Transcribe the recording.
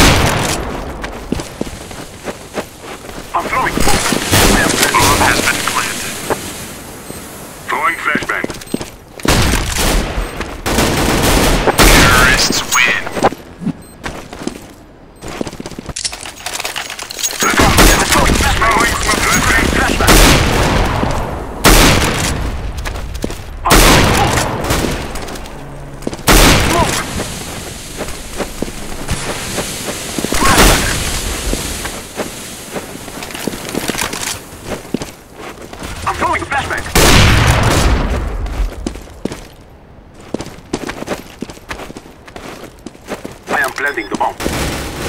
I'm throwing smoke. Bomb has been planted. Throwing flashbang. Terrorists win. Throwing flashbang. I'm throwing smoke. Smoke. I'm throwing a flashbang. I am planting the bomb.